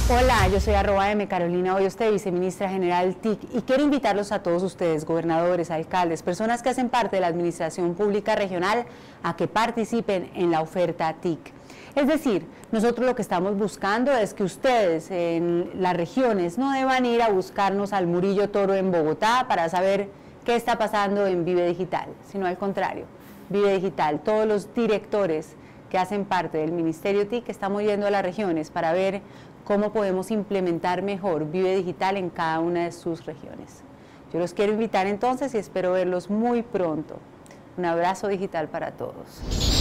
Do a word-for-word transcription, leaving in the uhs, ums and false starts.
Hola, yo soy arroba M Carolina Hoyos, viceministra general T I C, y quiero invitarlos a todos ustedes, gobernadores, alcaldes, personas que hacen parte de la administración pública regional, a que participen en la oferta T I C. Es decir, nosotros lo que estamos buscando es que ustedes en las regiones no deban ir a buscarnos al Murillo Toro en Bogotá para saber qué está pasando en Vive Digital, sino al contrario, Vive Digital, todos los directores que hacen parte del Ministerio T I C estamos yendo a las regiones para ver cómo podemos implementar mejor Vive Digital en cada una de sus regiones. Yo los quiero invitar entonces y espero verlos muy pronto. Un abrazo digital para todos.